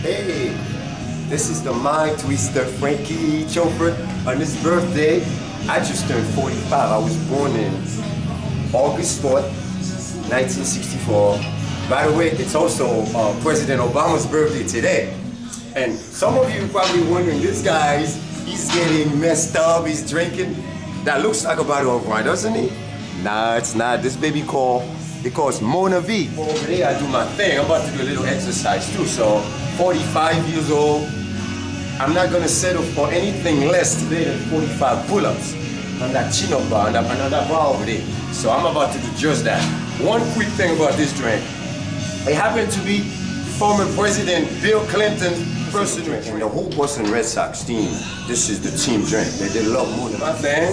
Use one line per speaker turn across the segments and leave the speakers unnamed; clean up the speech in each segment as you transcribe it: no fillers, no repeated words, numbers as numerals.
Hey, this is the mind twister Frankie Chauffeur. On his birthday, I just turned 45. I was born in August 4th, 1964. By the way, it's also President Obama's birthday today. And some of you probably wondering, this guy, he's getting messed up, he's drinking. That looks like a bottle of wine, doesn't he? Nah, it's not. This baby it calls Monavie. Over there, I do my thing. I'm about to do a little exercise too. So, 45 years old. I'm not gonna settle for anything less today than 45 pull-ups on that chin-up bar, on that bar over there. So I'm about to do just that. One quick thing about this drink. It happened to be former President Bill Clinton's first drink. And the whole Boston Red Sox team, this is the team drink. They love more than my thing.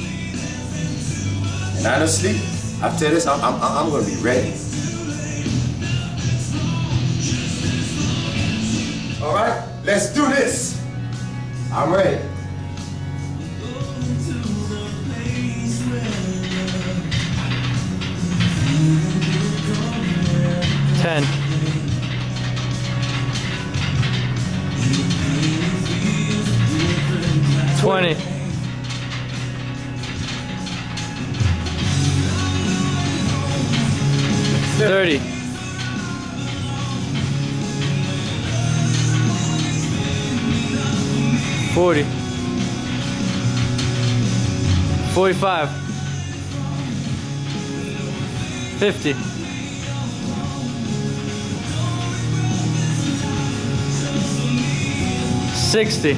And honestly, after this, I'm gonna be ready. All right, let's do this. I'm ready.
Ten. 20. 30. 40. 45. 50. 60.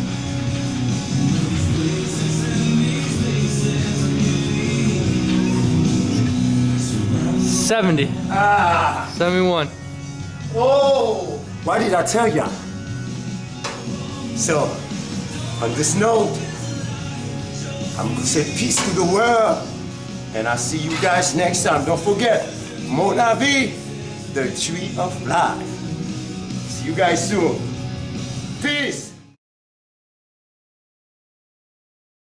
70. 71.
Oh! Why did I tell ya? So, on this note, I'm gonna say peace to the world. And I'll see you guys next time. Don't forget, Monavie, the tree of life. See you guys soon. Peace!